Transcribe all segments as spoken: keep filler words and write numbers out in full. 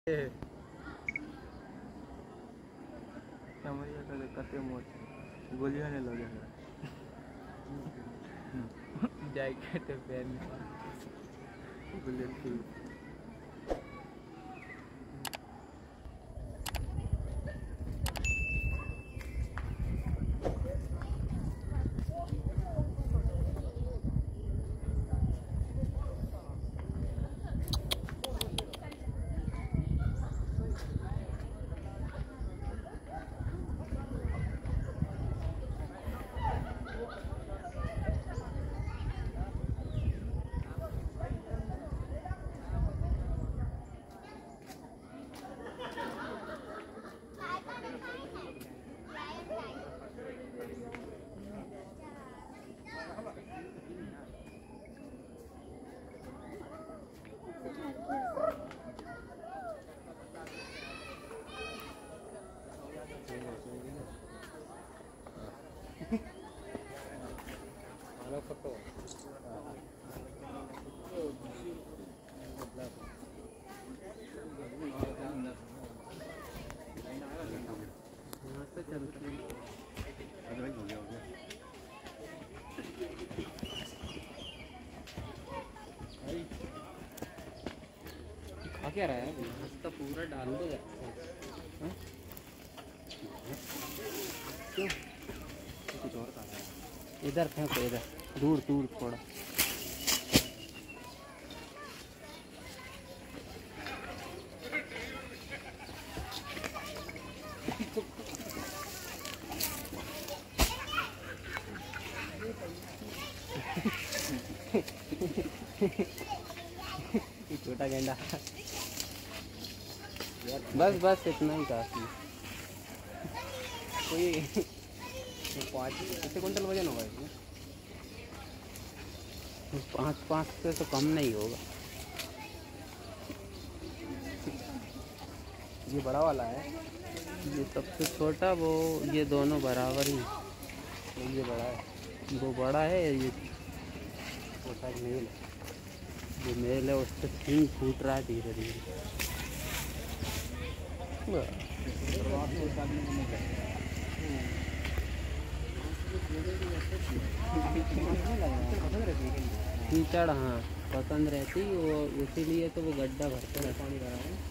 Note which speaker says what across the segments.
Speaker 1: समझिए तो कते मोट गोलियां ने लगे हैं जैकेट पहन बुलेट की क्या रहा है तो पूरा डाल दो क्यों कुछ और खा रहा है इधर फेंको इधर दूर दूर थोड़ा छोटा गेंडा बस बस इतना ही काफी कोई पाँच कितने कुंटल वजन होगा इसमें पाँच पाँच से तो कम नहीं होगा ये बड़ा वाला है ये सबसे छोटा वो ये दोनों बराबर ही ये बड़ा है वो बड़ा है ये छोटा मेल है जो मेल है उससे सींग फूट रहा है धीरे धीरे कीचड़ हाँ पसंद रहती वो इसीलिए तो वो गड्ढा भरते रहता नहीं रहा है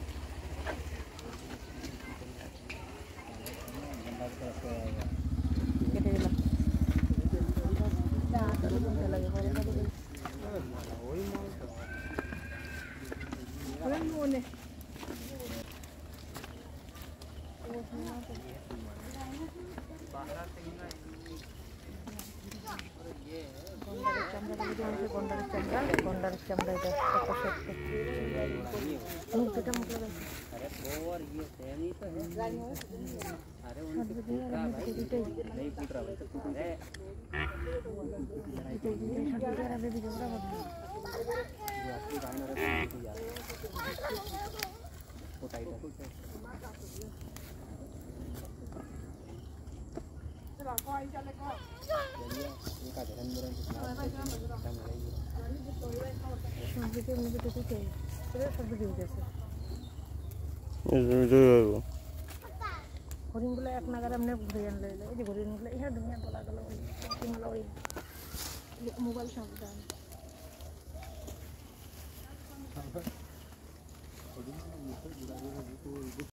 Speaker 2: हरिण बोले एक नगर हमने घुरियन ले ले ये घुरियन बोले यह दुनिया बोला गलो मोबाइल शब्द